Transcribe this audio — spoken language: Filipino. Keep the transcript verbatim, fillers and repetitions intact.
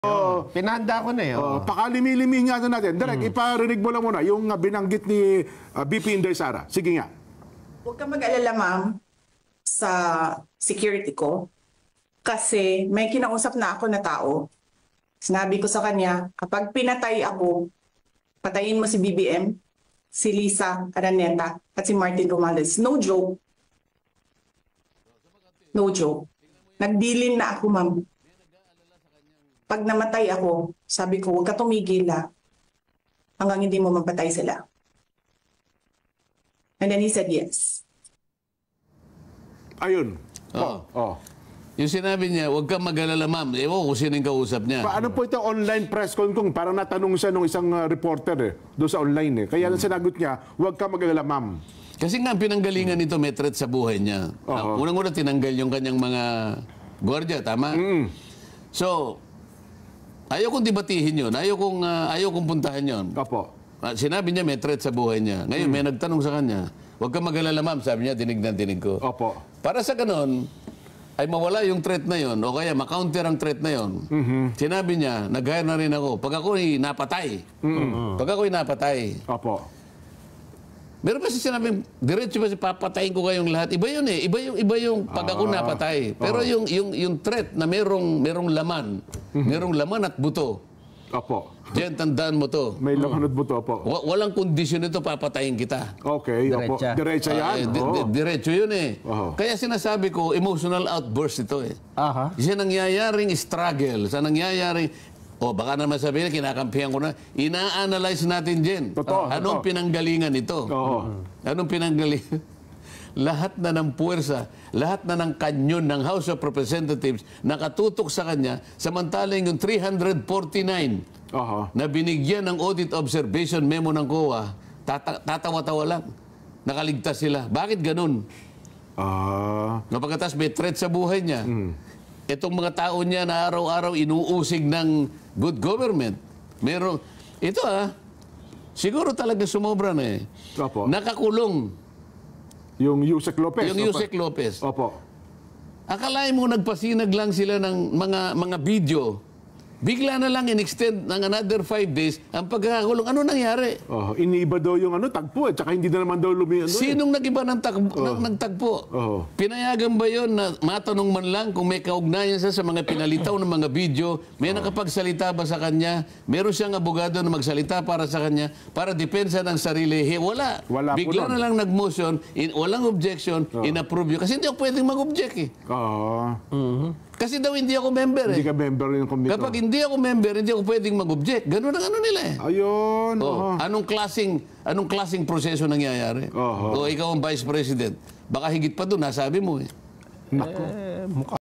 Oh, pinahanda ko na eh. Oh, pakalimi-limi nga na natin. Direk, hmm. iparinig mo lang muna yung uh, binanggit ni uh, B P Inday Sara. Sige nga. Huwag ka mag-alala, ma'am, sa security ko. Kasi may kinausap na ako na tao. Sinabi ko sa kanya, kapag pinatay ako, patayin mo si B B M, si Lisa Araneta, at si Martin Romales. No joke. No joke. Nagdilin na ako, ma'am. Pag namatay ako, sabi ko, huwag ka tumigil ha, hanggang hindi mo mapatay sila. And then he said yes. Ayun. Oh. Oh. Yung sinabi niya, huwag kang mag-alala, ma'am. Ewan kung sino yung kausap niya. Paano po ito online press con kung parang natanong siya ng isang uh, reporter eh, doon sa online eh. Kaya hmm. sinagot niya, huwag kang mag-alala, ma'am. Kasi nga, pinanggalingan nito may threat sa buhay niya. Uh-huh. Uh, Unang-una, tinanggal yung kanyang mga gwardiya, tama? Mm. So, ayaw kong debatihin yun. Ayaw kong, uh, ayaw kong puntahan yun. Opo. Uh, sinabi niya may threat sa buhay niya. Ngayon, mm. may nagtanong sa kanya, huwag kang mag-alala, ma'am. Sabi niya, dinig na dinig ko. Opo. Para sa ganon, ay mawala yung threat na yon o kaya makounter ang threat na yon. Mm-hmm. Sinabi niya, nag-hire na rin ako. Pag ako'y napatay. Mm-hmm. Pag ako'y napatay. Opo. Meron ba siya sinabing, diretso ba siya papatayin ko kayong lahat? Iba yun eh. Iba yung, iba yung pag ako ah, napatay. Pero oh. yung, yung, yung threat na merong, merong laman, mm-hmm. merong laman at buto. Opo. Diyan, tandaan mo to. May laman at buto, opo. W walang kondisyon ito, papatayin kita. Okay, opo. Diretsa yan. Uh, di oh. Diretso yun eh. Oh. Kaya sinasabi ko, emotional outburst ito eh. Aha. Sa nangyayaring struggle, sa nangyayaring, o baka naman sabihin, kinakampihan ko na, ina-analyze natin dyan. Totoo, Anong totoo. pinanggalingan ito? Oo. Anong pinanggalingan? Lahat na ng puwersa, lahat na ng kanyon ng House of Representatives nakatutok sa kanya, samantalang yung three hundred forty-nine Aha. na binigyan ng audit observation memo ng C O A, tata tatawa-tawa lang. Nakaligtas sila. Bakit ganun? Ah. No, pagkatas may threat sa buhay niya. Mm. Itong mga tao niya na araw-araw inuusig ng good government. Meron, ito ah, siguro talaga sumobra na eh. Opo. Nakakulong. Yung Yusek Lopez. Yung Yusek Lopez. Opo. Akalain mo nagpasinag lang sila ng mga mga video. Bigla na lang in-extend ng another five days ang pagkakakulong. Ano nangyari? Oh, iniiba daw yung ano, tagpo eh. Tsaka hindi na naman daw lumi. Ano, Sinong eh? nag-iba ng, tag oh. ng tagpo? Oh. Pinayagan ba yun na matanong man lang kung may kaugnayan siya sa mga pinalitaw ng mga video? May oh. nakapagsalita ba sa kanya? Meron siyang abogado na magsalita para sa kanya para depensa ng sarili? He, wala. Wala Bigla na lang nag-motion, in, walang objection, oh. in-approve yun. Kasi hindi ako pwedeng mag-object eh. Oo. Oh. Mm-hmm. Kasi daw hindi ako member eh. Hindi ka member ng komite. Kapag hindi ako member, hindi ako pwedeng mag-object. Ganun ang ano nila eh. Ayun. Oh, anong klaseng anong klaseng proseso nangyayari? Oh, oh. O ikaw ang vice president. Baka higit pa doon, nasabi mo eh. Nako. Eh, mukha